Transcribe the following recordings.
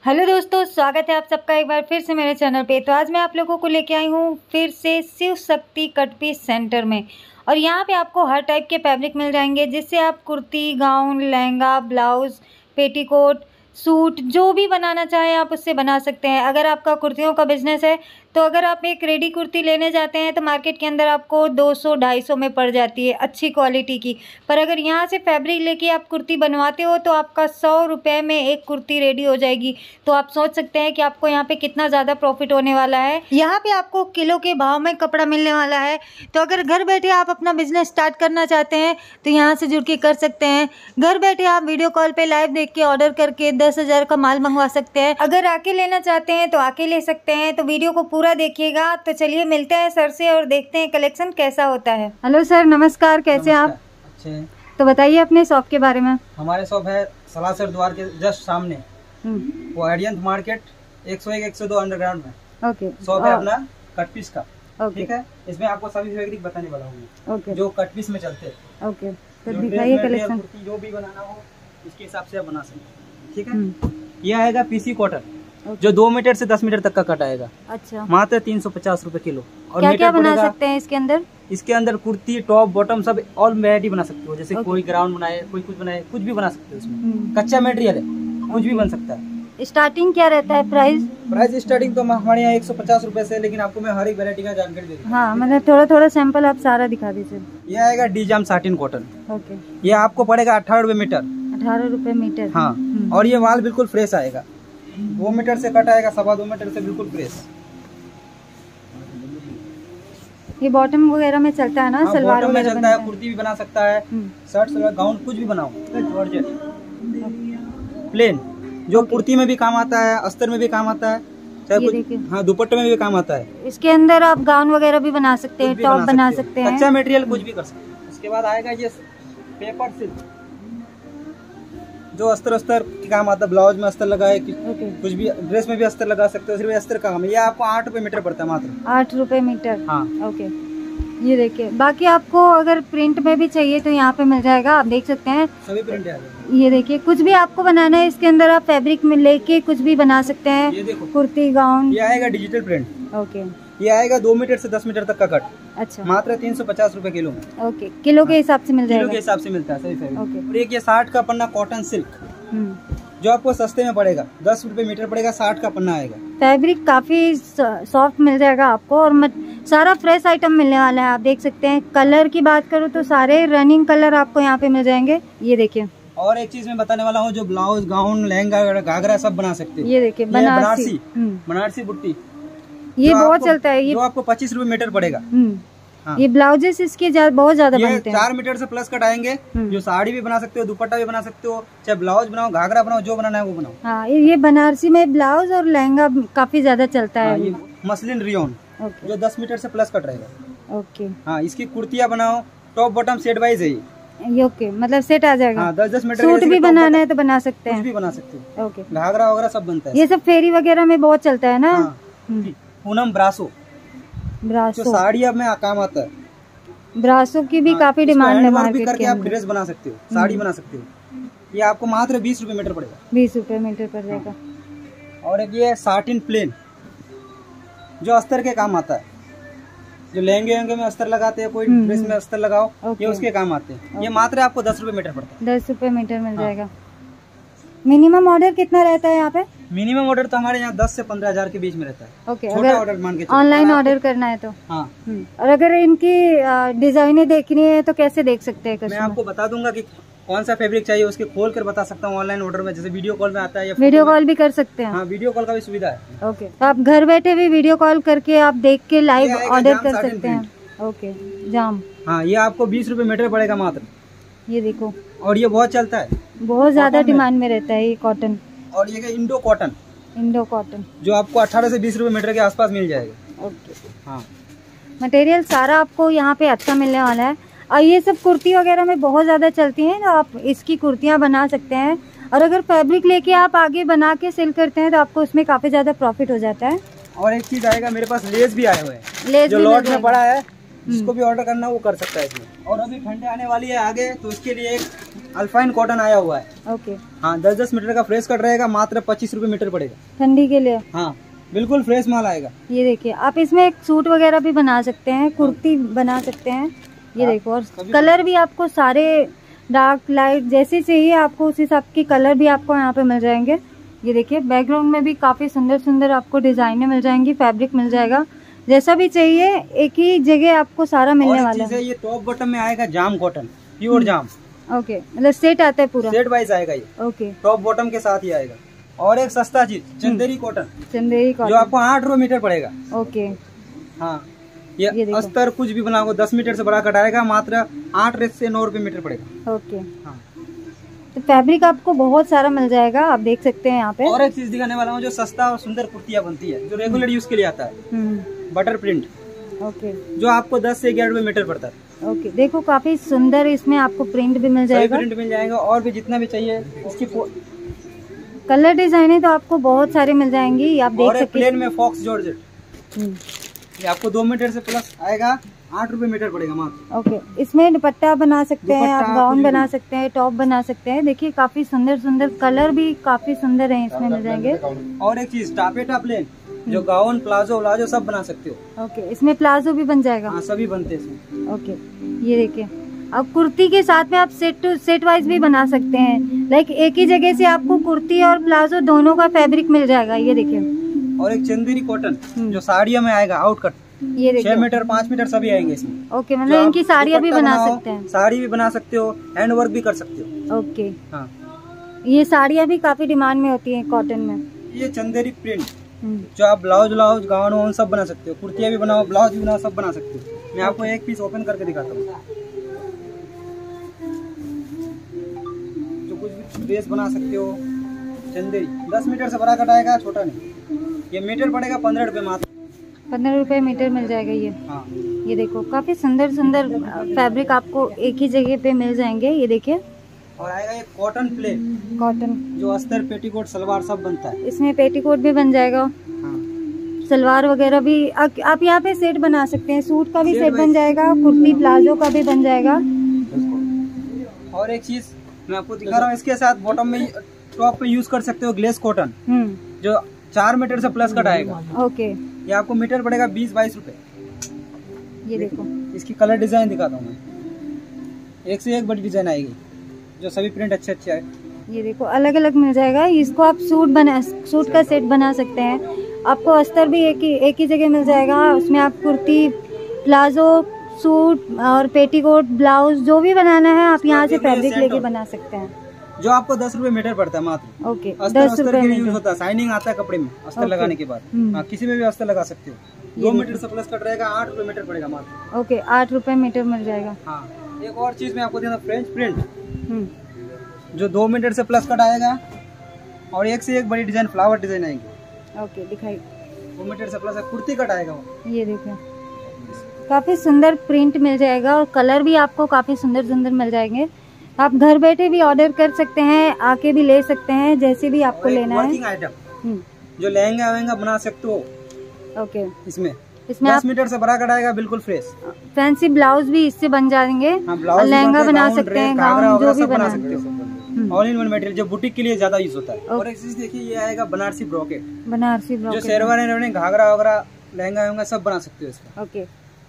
Hello दोस्तों, स्वागत है आप सबका एक बार फिर से मेरे चैनल पे। तो आज मैं आप लोगों को लेके आई हूँ फिर से Shiv Shakti cut piece centre में। और यहाँ पे आपको हर टाइप के फैब्रिक मिल जाएंगे, जिससे आप kurti, gown, lehenga, blouse, petticoat, suit जो भी बनाना चाहें आप उससे बना सकते हैं। अगर आपका कुर्तियों का बिजनेस है तो अगर आप एक रेडी कुर्ती लेने जाते हैं तो मार्केट के अंदर आपको 200-250 में पड़ जाती है अच्छी क्वालिटी की। पर अगर यहाँ से फैब्रिक लेके आप कुर्ती बनवाते हो तो आपका 100 रुपये में एक कुर्ती रेडी हो जाएगी। तो आप सोच सकते हैं कि आपको यहाँ पे कितना ज़्यादा प्रॉफिट होने वाला है। यहाँ पे आपको किलो के भाव में कपड़ा मिलने वाला है। तो अगर घर बैठे आप अपना बिजनेस स्टार्ट करना चाहते हैं तो यहाँ से जुड़ के कर सकते हैं। घर बैठे आप वीडियो कॉल पे लाइव देख के ऑर्डर करके 10,000 का माल मंगवा सकते हैं। अगर आके लेना चाहते हैं तो आके ले सकते हैं। तो वीडियो को पूरा देखिएगा। तो चलिए मिलते हैं सर से और देखते हैं कलेक्शन कैसा होता है। हेलो सर, नमस्कार, कैसे आप? अच्छे हैं। तो बताइए अपने शॉप के बारे में। हमारे शॉप है सलासर द्वार के जस्ट सामने, वो आइडियंस मार्केट 101-102 अंडरग्राउंड में ओके शॉप है अपना कट पीस का। ओके ठीक है, इसमें आपको सभी फैब्रिक बताने वाला हूँ ओके जो कट पीस में चलते हैं। ओके, तो जो दिखाइए ड्रेस मटेरियल, कलेक्शन। कुर्ती जो भी बनाना हो उसके हिसाब से आप बना सकते हैं। ठीक है, ये आएगा पीसी कॉटन जो 2 मीटर से 10 मीटर तक का कट आएगा। अच्छा, मात्र 350 रुपए किलो। और क्या क्या मीटर बना पड़ेगा सकते हैं इसके अंदर? इसके अंदर कुर्ती, टॉप, बॉटम सब ऑल वैरायटी बना सकते हो। जैसे Okay. कोई ग्राउंड बनाए, कोई कुछ बनाए, कुछ भी बना सकते हो। इसमें कच्चा मटेरियल है, कुछ भी बन सकता है। स्टार्टिंग क्या रहता है प्राइस? प्राइस स्टार्टिंग तो हमारे यहाँ 150 रुपए से, लेकिन आपको मैं हर एक वैरायटी का जानकारी दे दूँ। हाँ, मतलब थोड़ा थोड़ा सैंपल आप सारा दिखा दीजिए। ये आएगा डीजाम साटिन कॉटन। ओके, ये आपको पड़ेगा 18 रुपए मीटर। 18 रुपए मीटर। हाँ, और ये माल बिल्कुल फ्रेश आएगा। 2 मीटर से कट आएगा, 2.25 मीटर से बिल्कुल फ्रेश। ये बॉटम वगैरह में चलता है ना? हाँ, सलवार बॉटम में वगैरह चलता है, बनता कुर्ती भी बना सकता है, शर्ट, सलवार, गाउन कुछ भी बनाओ। जॉर्जेट प्लेन जो कुर्ती में भी काम आता है, अस्तर में भी काम आता है, चाहे ये कुछ, देखिए। हाँ, दुपट्टे में भी काम आता है। इसके अंदर आप गाउन वगैरह भी बना सकते हैं, टॉप बना सकते हैं, कच्चा मटेरियल कुछ भी कर सकते हैं। उसके बाद आएगा ये पेपर सिल्क जो अस्तर के काम आता है। ब्लाउज में अस्तर लगाए, कुछ भी ड्रेस में भी अस्तर लगा सकते हो। सिर्फ अस्तर का काम है। ये आपको 8 रुपए मीटर पड़ता है, मात्र 8 रुपए मीटर। हाँ, ओके, ये देखिए। बाकी आपको अगर प्रिंट में भी चाहिए तो यहाँ पे मिल जाएगा, आप देख सकते हैं। सभी प्रिंट है। ये देखिए, कुछ भी आपको बनाना है इसके अंदर आप फैब्रिक में लेके कुछ भी बना सकते हैं। ये देखो, कुर्ती, गाउन। ये आएगा डिजिटल प्रिंट। ओके, ये आएगा 2 मीटर से 10 मीटर तक का कट। अच्छा, मात्र 350 रुपए किलो में। ओके, किलो के हिसाब से मिल किलो के जाएगा। हिसाब से मिलता है सही फैब्रिक। ओके। और एक ये 60 का पन्ना कॉटन सिल्क जो आपको सस्ते में पड़ेगा, 10 रुपए मीटर पड़ेगा, 60 का पन्ना आएगा। फैब्रिक काफी सॉफ्ट मिल जाएगा आपको और सारा फ्रेश आइटम मिलने वाला है। आप देख सकते हैं। कलर की बात करूँ तो सारे रनिंग कलर आपको यहाँ पे मिल जाएंगे। ये देखिए, और एक चीज मैं बताने वाला हूँ, जो ब्लाउज, गाउन, लहंगा, घाघरा सब बना सकते हैं। ये देखिए, बनारसी। बनारसी बुट्टी ये बहुत चलता है। ये जो आपको 25 रुपए मीटर पड़ेगा। हाँ। ये ब्लाउजेस इसके बहुत ज्यादा बनते हैं। 4 मीटर से प्लस कट आएंगे। जो साड़ी भी बना सकते हो, दुपट्टा भी बना सकते हो, चाहे ब्लाउज बनाओ, घाघरा बनाओ, जो बनाना है वो बनाओ। हाँ, ये बनारसी में ब्लाउज और लहंगा काफी ज्यादा चलता है। हाँ, ये मसलिन रियोन जो 10 मीटर से प्लस कट रहेगा। ओके, हाँ, इसकी कुर्तियाँ बनाओ, टॉप बॉटम सेट वाइज है ये। ओके, मतलब सेट आ जाएगा। हाँ, 10-10 मीटर। सूट भी बनाना है तो बना सकते हैं, कुछ भी बना सकते हो। ओके, घाघरा वगैरह सब बनता है। ये सब फेरी वगैरह में बहुत चलता है ना। पूनम ब्रासो जो साड़ियाँ में काम आता है। ब्रासो की भी काफी डिमांड है मार्केट करके के आप अंदर। ड्रेस बना सकते हो, साड़ी बना सकते हो। ये आपको मात्र 20 रुपए मीटर पड़ेगा। 20 रुपए मीटर पड़ जाएगा। और एक ये साटिन प्लेन जो अस्तर के काम आता है। जो लहंगे में अस्तर लगाते हैं, कोई ड्रेस में अस्तर लगाओ, ये उसके काम आते हैं। ये मात्र आपको 10 रुपए मीटर पड़ता है। 10 रुपए मीटर मिल जाएगा। मिनिमम ऑर्डर कितना रहता है यहाँ पे? मिनिमम ऑर्डर तो हमारे यहाँ 10 से 15,000 के बीच में रहता है। ओके, छोटा ऑर्डर मान के ऑनलाइन ऑर्डर करना है तो। हाँ। और अगर इनकी डिजाइने देखनी है तो कैसे देख सकते हैं? मैं आपको बता दूंगा कि कौन सा फैब्रिक चाहिए, उसके खोल कर बता सकता हूँ ऑनलाइन ऑर्डर में। जैसे वीडियो कॉल में आता है या वीडियो कॉल भी कर सकते हैं। हाँ, वीडियो कॉल का भी सुविधा है। ओके, तो आप घर बैठे भी वीडियो कॉल करके आप देख के लाइव ऑर्डर कर सकते हैं। ओके, जाम। हाँ, ये आपको 20 रुपए मीटर पड़ेगा मात्र। ये देखो, और ये बहुत चलता है, बहुत ज्यादा डिमांड में रहता है ये कॉटन। और ये इंडो कॉटन जो आपको 18 से 20 रुपए मीटर के आसपास मिल जाएगा। ओके, हाँ, मटेरियल सारा आपको यहाँ पे अच्छा मिलने वाला है। और ये सब कुर्ती वगैरह में बहुत ज्यादा चलती हैं, तो आप इसकी कुर्तियाँ बना सकते हैं। और अगर फैब्रिक लेके आप आगे बना के सेल करते हैं तो आपको उसमें काफी ज्यादा प्रॉफिट हो जाता है। और एक चीज आएगा, मेरे पास लेस भी आए हुए हैं। लेस जो लॉट में पड़ा है, जिसको भी ऑर्डर करना वो कर सकता है इसमें। और अभी ठंडे आने वाली है आगे, तो उसके लिए एक अल्फाइन कॉटन आया हुआ है। ओके। हाँ 10-10 मीटर का फ्रेश कट रहेगा, मात्र 25 रुपए मीटर पड़ेगा ठंडी के लिए। हाँ बिल्कुल फ्रेश माल आएगा। ये देखिए आप इसमें एक सूट वगैरह भी बना सकते हैं, कुर्ती बना सकते हैं। ये देखो, और कलर भी आपको सारे डार्क लाइट जैसे चाहिए आपको उस हिसाब के कलर भी आपको यहाँ पे मिल जाएंगे। ये देखिए बैकग्राउंड में भी काफी सुंदर सुंदर आपको डिजाइनें मिल जाएंगी, फैब्रिक मिल जाएगा, जैसा भी चाहिए एक ही जगह आपको सारा मिलने वाला है। ये टॉप बॉटम में आएगा जाम कॉटन, प्योर जाम। ओके, मतलब सेट आता है पूरा, सेट वाइज आएगा ये। ओके, टॉप बॉटम के साथ ही आएगा। और एक सस्ता चीज चंदेरी कॉटन, चंदेरी कॉटन जो आपको 8 रुपए मीटर पड़ेगा। ओके। हाँ ये अस्तर कुछ भी बनाओ 10 मीटर से बड़ा कटाएगा, मात्र 8 से 9 रुपए मीटर पड़ेगा। ओके। हाँ तो फैब्रिक आपको बहुत सारा मिल जाएगा, आप देख सकते हैं यहाँ पे। और एक चीज दिखाने वाला हूँ जो सस्ता और सुंदर कुर्तियाँ बनती है, जो रेगुलर यूज के लिए आता है, बटर प्रिंट। ओके। जो आपको 10 से 11 रुपए मीटर पड़ता है। ओके, देखो काफी सुंदर इसमें आपको प्रिंट भी मिल जाएगा, प्रिंट मिल जाएगा, और भी जितना भी चाहिए इसकी कलर डिजाइने तो आपको बहुत सारे मिल जाएंगी, आप देख सकते हैं। प्लेन में फॉक्स जॉर्जेट, ये आपको 2 मीटर से प्लस आएगा, 8 रुपए मीटर पड़ेगा मात्र। ओके, इसमें दुपट्टा बना सकते हैं आप, गाउन बना सकते हैं, टॉप बना सकते हैं। देखिए काफी सुंदर सुंदर कलर भी काफी सुंदर है इसमें मिल जाएंगे। और एक चीज टापेटा प्लेन, जो गाउन प्लाजो व्लाजो सब बना सकते हो। ओके, इसमें प्लाजो भी बन जाएगा। हाँ सभी बनते हैं इसमें। ओके, ये देखिए अब कुर्ती के साथ में आप सेट वाइज भी बना सकते हैं, लाइक एक ही जगह से आपको कुर्ती और प्लाजो दोनों का फैब्रिक मिल जाएगा। ये देखिए, और एक चंदेरी कॉटन जो साड़ियों में आएगा, आउटकट, ये देखिए 6 मीटर 5 मीटर सभी आएंगे इसमें। ओके, मतलब इनकी साड़ियाँ भी बना सकते हैं, साड़ी भी बना सकते हो, हैंड वर्क भी कर सकते हो। ओके। हाँ ये साड़ियाँ भी काफी डिमांड में होती है कॉटन में। ये चंदेरी प्रिंट, जो आप ब्लाउज गाउन वाउन सब बना सकते हो, कुर्तियाँ भी बनाओ, ब्लाउज भी बनाओ, सब बना सकते हो। मैं आपको एक पीस ओपन करके दिखाता हूँ, जो कुछ भी ड्रेस बना सकते हो। चंदेरी 10 मीटर से बड़ा कटाएगा, छोटा नहीं। ये मीटर पड़ेगा 15 रुपए मात्र, 15 रुपए मीटर मिल जाएगा ये। हाँ ये देखो काफी सुंदर सुंदर फैब्रिक आपको एक ही जगह पे मिल जाएंगे। ये देखिए, और आएगा ये कॉटन प्लेन, कॉटन जो अस्तर पेटीकोट सलवार सब बनता है। इसमें पेटीकोट भी बन जाएगा, हाँ। सलवार वगैरह भी आप यहाँ पे सेट बना सकते हैं, सूट का भी सेट बन जाएगा, कुर्ती प्लाजो का भी बन जाएगा। और एक चीज मैं आपको दिखा रहा हूँ, इसके साथ बॉटम में टॉप पे यूज कर सकते हो ग्लेस कॉटन, जो 4 मीटर से प्लस कट आएगा। ओके, ये आपको मीटर पड़ेगा 20-22 रुपए। ये देखो इसकी कलर डिजाइन दिखाता हूँ मैं, एक से एक बड़ी डिजाइन आएगी, जो सभी प्रिंट अच्छे अच्छे आए। ये देखो अलग अलग मिल जाएगा, इसको आप सूट का सेट बना सकते हैं। आपको अस्तर भी एक ही जगह मिल जाएगा, उसमें आप कुर्ती प्लाजो सूट और पेटीकोट ब्लाउज जो भी बनाना है आप यहाँ से फैब्रिक लेके बना सकते हैं। जो आपको 10 रुपए मीटर पड़ता है मात्र। ओके, अस्तर के लिए यूज होता है, शाइनिंग आता है कपड़े में अस्तर लगाने के बाद। हाँ, किसी में भी अस्तर लगा सकते हो। 2 मीटर से प्लस कट रहेगा, 8 रुपए मीटर पड़ेगा मात्र। ओके, 8 रुपए मीटर मिल जाएगा। हाँ, एक और चीज मैं आपको देना, फ्रेंच प्रिंट, जो 2 मीटर से प्लस कट आएगा, और एक से एक बड़ी डिजाइन फ्लावर डिजाइन आएगी। ओके, दिखाई 2 मीटर से प्लस कुर्ती कट आएगा वो। ये देखिए काफी सुंदर प्रिंट मिल जाएगा, और कलर भी आपको काफी सुंदर सुंदर मिल जाएंगे। आप घर बैठे भी ऑर्डर कर सकते हैं, आके भी ले सकते हैं, जैसे भी आपको लेना है। वर्किंग आइटम, जो लहंगा वहंगा बना सकते हो। ओके, इसमें 10 मीटर से बड़ा कटाएगा, बिल्कुल फ्रेश। फैंसी ब्लाउज भी इससे बन जाएंगे, लहंगा बना सकते हैं, गाउन जो भी बना सकते हो। ऑल इन वन मटेरियल, जो बुटीक के लिए ज्यादा यूज होता है। और एक चीज देखिए, ये आएगा बनारसी ब्रोकेट, जो शेरवानी घाघरा वगैरह लहंगा वहंगा सब बना सकते हो इसका। ओके,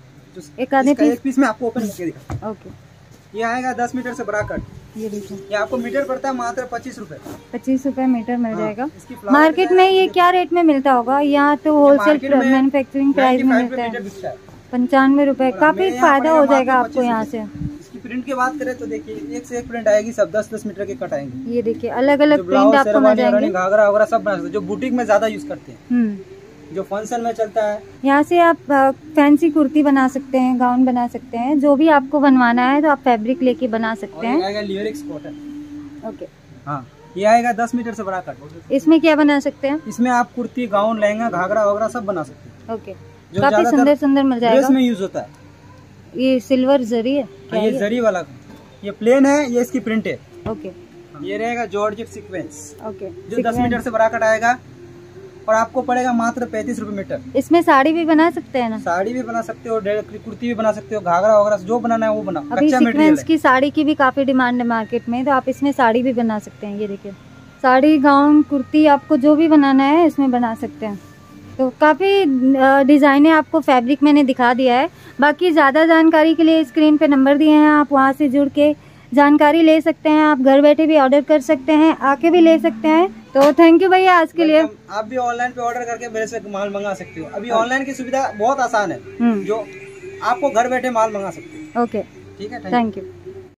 एक पीस में आपको ओपन करके दिखा। ओके, ये आएगा 10 मीटर से बड़ा कट। ये देखिए, ये आपको मीटर पड़ता है मात्र 25 रुपए। 25 रुपए मीटर मिल जाएगा। मार्केट में ये क्या रेट में मिलता होगा? यहाँ तो होलसेल मैन्युफैक्चरिंग प्राइस में मिलता है 95 रुपए। काफी फायदा हो जाएगा आपको यहाँ से। इसकी प्रिंट की बात करें तो देखिए, एक से एक प्रिंट आएगी, सब 10-10 मीटर के कट आएंगे। ये देखिए अलग अलग प्रिंट आपको मिल जाएंगे, घाघरा वगैरह सब बना सकते, जो बुटीक में ज्यादा यूज करते हैं, जो फंक्शन में चलता है। यहाँ से आप फैंसी कुर्ती बना सकते हैं, गाउन बना सकते हैं, जो भी आपको बनवाना है तो आप फैब्रिक लेके बना सकते हैं। आएगा लियोरिक्स कॉटन। ओके, हाँ, ये आएगा 10 मीटर से बड़ा कट। इसमें क्या बना सकते हैं? इसमें आप कुर्ती गाउन लहंगा घाघरा वगैरह सब बना सकते हैं। ओके, काफी सुंदर सुंदर मिल जाएगा। ड्रेस में यूज होता है। ये सिल्वर जरी है क्या? ये जरी वाला, ये प्लेन है, ये इसकी प्रिंट है। ओके, ये रहेगा जॉर्जेट सीक्वेंस। ओके, जो 10 मीटर से बड़ा कट आएगा, और आपको पड़ेगा मात्र 35 रुपए मीटर। इसमें साड़ी भी बना सकते हैं ना? साड़ी भी बना सकते हो, कुर्ती भी बना सकते हो, घाघरा वगैरह जो बनाना है वो बना। अभी सीक्वेंस की साड़ी की भी काफी डिमांड है मार्केट में, तो आप इसमें साड़ी भी बना सकते हैं। ये देखिए साड़ी, गाउन, कुर्ती, आपको जो भी बनाना है इसमें बना सकते हैं। तो काफ़ी डिज़ाइनें आपको फैब्रिक मैंने दिखा दिया है। बाकी ज़्यादा जानकारी के लिए स्क्रीन पे नंबर दिए हैं, आप वहाँ से जुड़ के जानकारी ले सकते हैं। आप घर बैठे भी ऑर्डर कर सकते हैं, आके भी ले सकते हैं। तो थैंक यू भैया आज के लिए। आप भी ऑनलाइन पे ऑर्डर करके मेरे से माल मंगा सकते हो। अभी ऑनलाइन की सुविधा बहुत आसान है, जो आपको घर बैठे माल मंगा सकते हो। ओके, ठीक है, थैंक यू।